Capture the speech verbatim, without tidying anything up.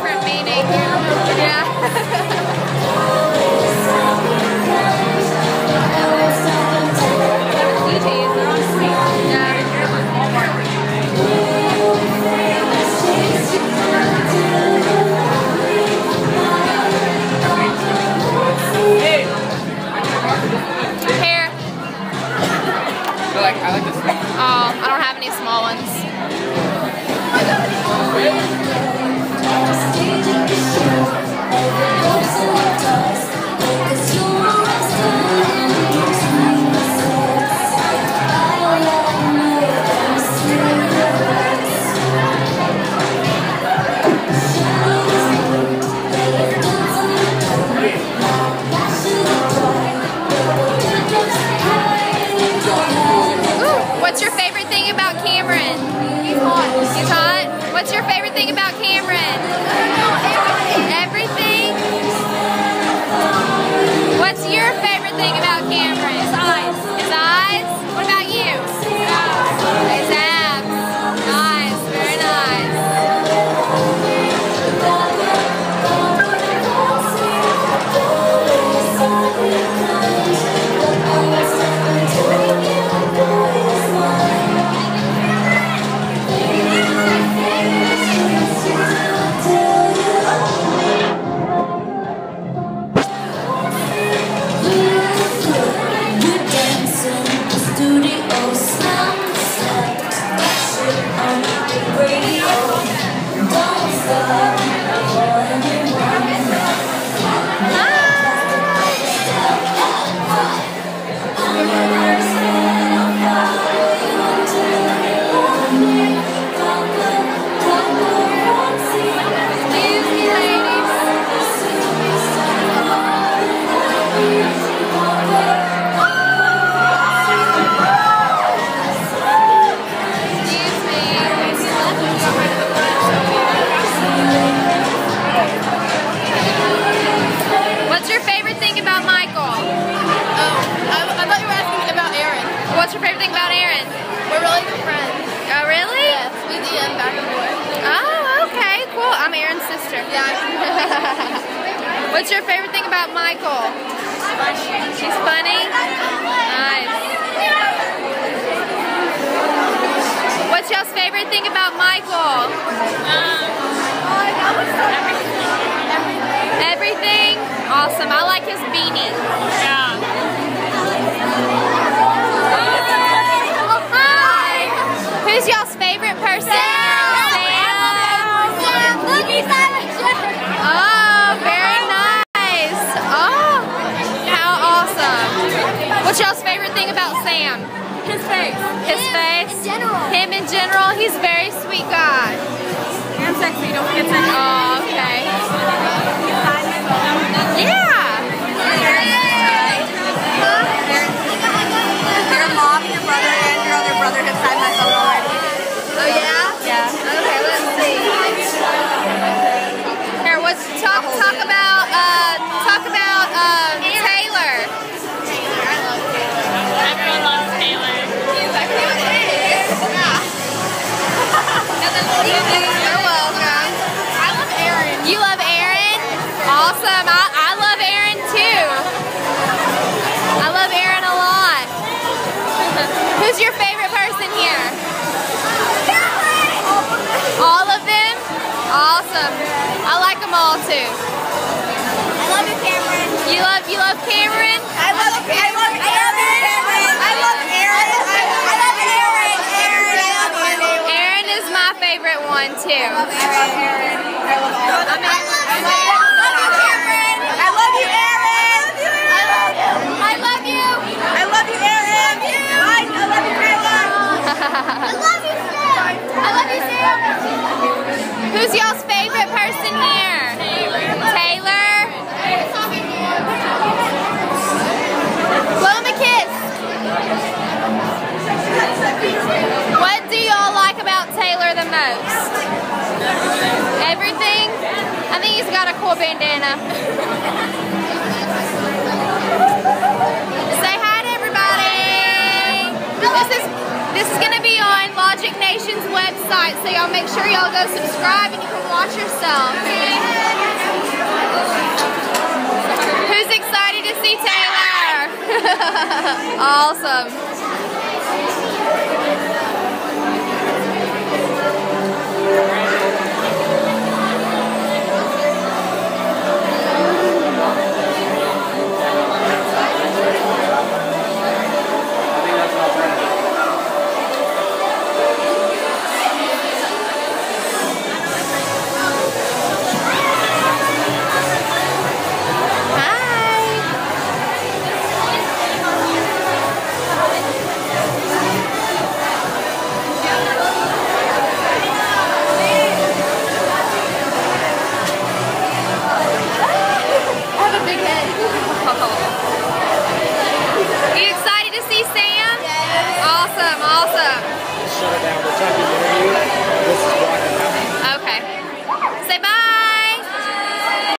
different meaning. Yeah. I like this one. Oh, I don't have any small ones. What's your favorite thing about Cameron? He's hot. He's hot? What's your favorite thing about Cameron? Everything. What's your favorite thing about Cameron? His eyes. His eyes? What about you? His abs. Nice. Very nice. What's your favorite thing about Aaron? We're really good friends. Oh, really? Yes, we D M back and forth. Oh, okay, cool. I'm Aaron's sister. Yeah. What's your favorite thing about Michael? Funny. She's funny? Nice. What's y'all's favorite thing about Michael? Um, everything. Everything? Awesome. I like his beanie. Yeah. Who's y'all's favorite person? Sam. Oh, very nice. Oh, how awesome. What's y'all's favorite thing about Sam? His face. His face? In general. Him in general? He's a very sweet guy. And sexy. Don't forget sexy. Oh, okay. Yeah. Your mom, your brother, and your other brother have signed my photo already. Oh, yeah? Yeah. Okay, let's see. Here, what's talk talk about uh talk about uh Taylor. Everyone loves Taylor. You're welcome. I love Aaron. You love Aaron? Awesome. I, I love Aaron too. I love Aaron a lot. Who's your favorite person here? All of them? Awesome. I like them all too. I love you, Cameron. You love you love Cameron? I love Cameron. I love Aaron. I love Aaron. I love Aaron. Aaron. I love Aaron. Aaron is my favorite one too. I love Aaron. I love all of them. I mean, I love you, Cameron. I love you, Aaron. I love you. I love you. I love you, Aaron. I love you, Taylor. I love you, Sam. I love you, Sam. Who's y'all's favorite person here? Taylor. Blow him a kiss. What do y'all like about Taylor the most? Everything? I think he's got a cool bandana. Say hi to everybody. This is this is gonna be on Logic Nation's website, so y'all make sure y'all go subscribe and you can watch yourself. Awesome.